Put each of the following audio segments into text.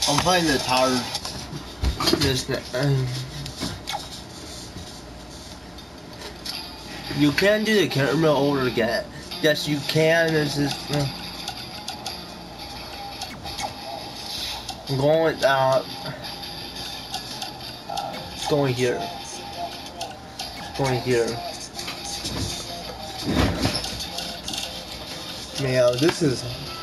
I'm playing the tower. You can do the camera over again. Yes, you can. This is. I'm going. Going here. Going here. Man, this is.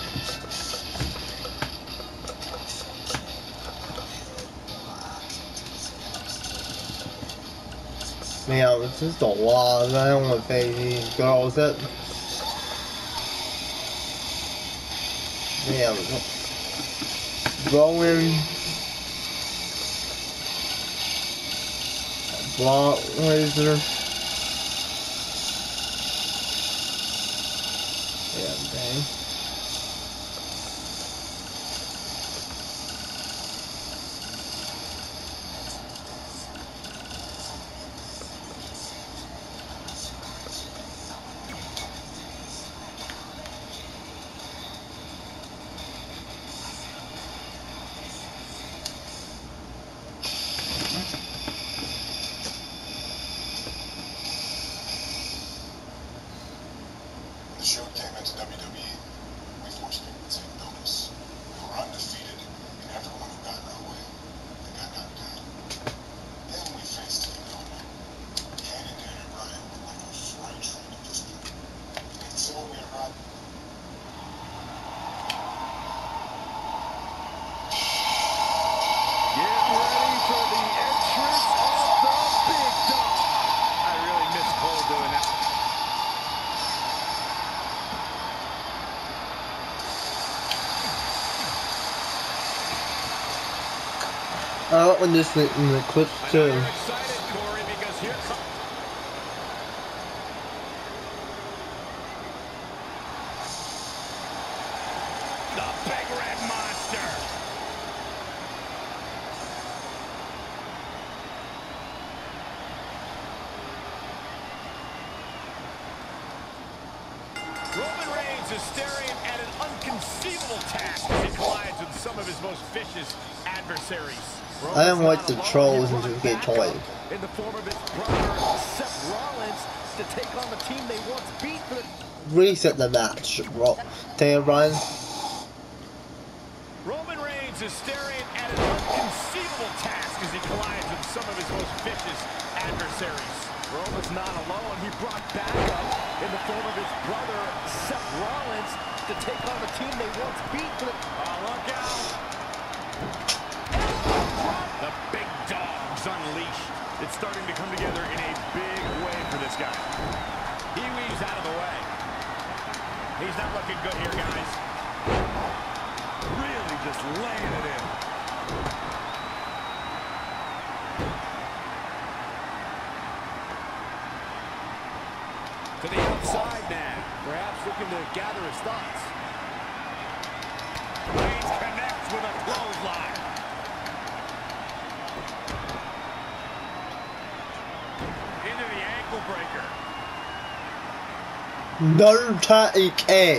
Man, this is a lot. I don't want to face these girls. That. Man, going. Block laser. Yeah, dang. The show came into WWE. We forced people to take notice. We were undefeated, and everyone who got in our way, they got knocked down. Then we faced the unknown. Kane and Daniel Bryan were like a freight train at this point. Until we arrived. Get ready for the entrance of the big dog. I really miss Cole doing that. I like when this in the clips too. You're excited, Corey, because here comes the Big Red Monster. Roman Reigns is staring at an unconceivable task as he collides with some of his most vicious adversaries. I don't like the trolls into get toy. In the form of his brother, Seth Rollins, to take on the team they once beat for the... Reset the match, bro. Daniel Bryan. Roman Reigns is staring at an unconceivable task as he collides with some of his most vicious adversaries. Roman's not alone. He brought backup in the form of his brother, Seth Rollins, to take on the team they once beat for the... Oh, look out! The big dog's unleashed. It's starting to come together in a big way for this guy. He weaves out of the way. He's not looking good here, guys. Really just laying it in. To the outside now. Perhaps looking to gather his thoughts. Reigns connects with a clothesline. Into the ankle breaker. No take.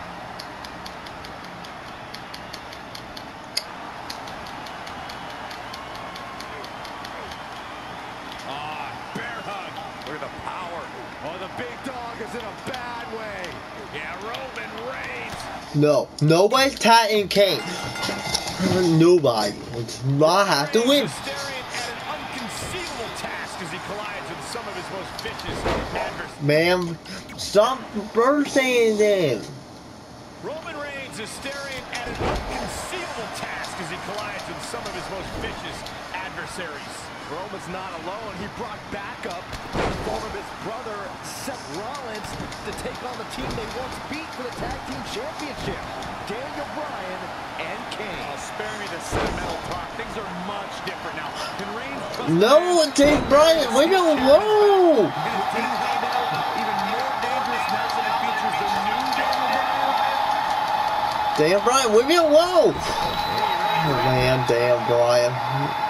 Bear hug. Look at the power. Oh, the big dog is in a bad way. Yeah, Roman Reigns. No, nobody's tatting Kane. Nobody. I have to win. Staring at an unconceivable task as he collides with some of his most vicious adversaries. Ma'am, stop saying them. Roman Reigns is staring at an unconceivable task as he collides with some of his most vicious adversaries. Roman's not alone. He brought backup in the form of his brother, Seth Rollins, to take on the team they once beat for the Tag Team Championship, Daniel Bryan and Kane. Oh, spare me the sentimental talk. Things are much different now. Can Reigns... No, take Bryan. We don't know. Even more dangerous now than it features the new Daniel Bryan. Damn Bryan, leave me alone. Oh man, damn Bryan.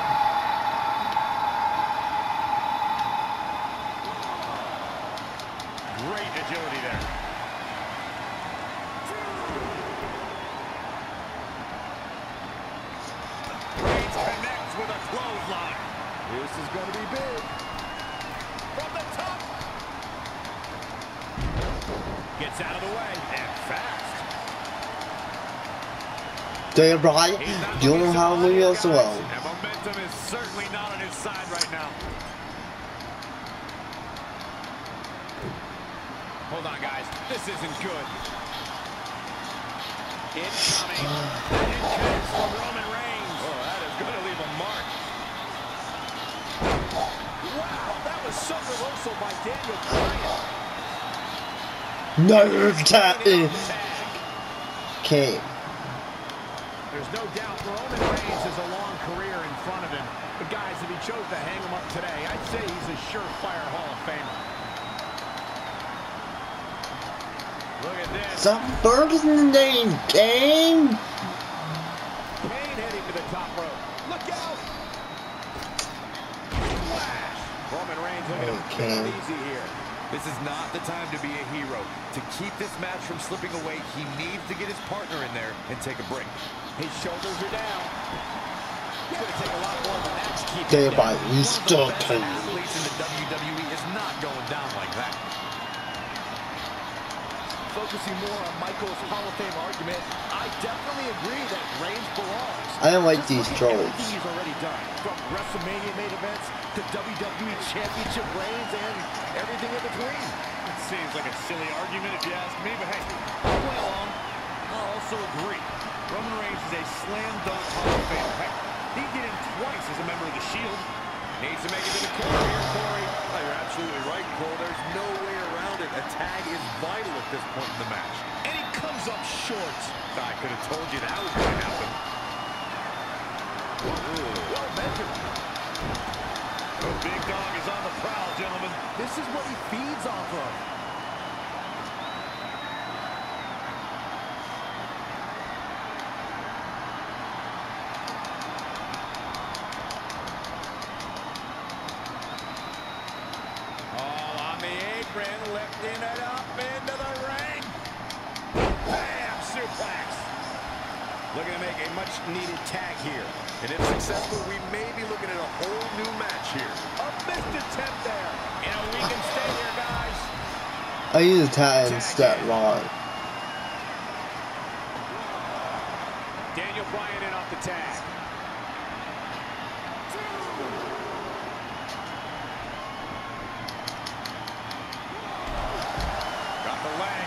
Great agility there. is going to be big. From the top. Gets out of the way and fast. Daniel Bryan, you don't have me as well. And momentum is certainly not on his side right now. Hold on, guys. This isn't good. Incoming. And it connects for Roman Reigns. Oh, that is going to leave a mark. Wow, that was some reversal by Daniel Bryan. Nerve tap came. There's no doubt Roman Reigns has a long career in front of him. But guys, if he chose to hang him up today, I'd say he's a surefire Hall of Famer. Look at this. Some birds in the name, Kane. Kane heading to the top rope. Look out! Flash. Roman Reigns looking to make it easy here. This is not the time to be a hero. To keep this match from slipping away, he needs to get his partner in there and take a break. His shoulders are down. It's going to take a lot more than that to keep Daniel him Bryan, down. he's still One of the best Kane. athletes in the WWE is not going down like that. Focusing more on Michael's Hall of Fame argument, I definitely agree that Reigns belongs. I don't like Just these look at trolls. everything he's already done, from WrestleMania main events to WWE Championship reigns and everything in between. It seems like a silly argument if you ask me, but hey, I'll play along. I'll also agree. Roman Reigns is a slam dunk Hall of Famer. Heck, he did it twice as a member of the Shield. Needs to make it to the corner here, Corey. Oh, you're absolutely right, Cole. There's no way around it. A tag is vital at this point in the match. And he comes up short. I could have told you that was going to happen. Well measured. The big dog is on the prowl, gentlemen. This is what he feeds off of. All on the apron, lifting it up into the ring. Bam! Suplex. Looking to make a much-needed tag here. And if successful, we may be looking at a whole new match here. A missed attempt there. You know, we can stay here, guys. I use a tag instead, Ron. Daniel Bryan in off the tag. Got the leg.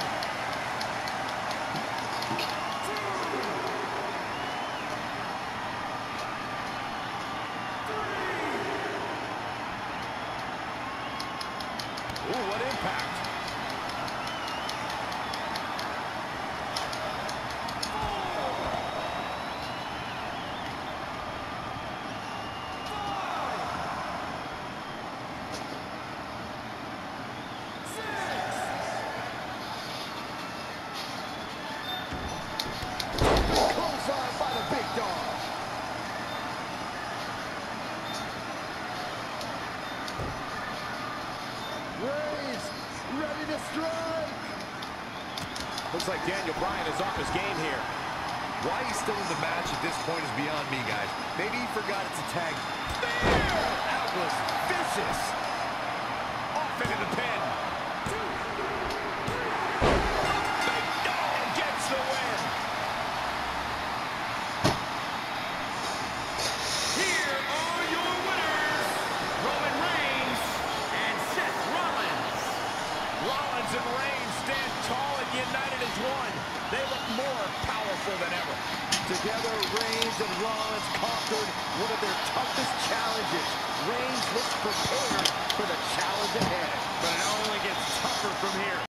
Ooh, what impact. Clothesline by the big dog. Reigns ready to strike. Looks like Daniel Bryan is off his game here. Why he's still in the match at this point is beyond me, guys. Maybe he forgot it's a tag. That was vicious. Off into the pin. Big dog gets the win. Here are your winners, Roman Reigns and Seth Rollins. Rollins and Reigns stand tall and united as one. They look more powerful than ever. Together, Reigns and Rollins conquered one of their toughest challenges. Reigns looks prepared for the challenge ahead. But it only gets tougher from here.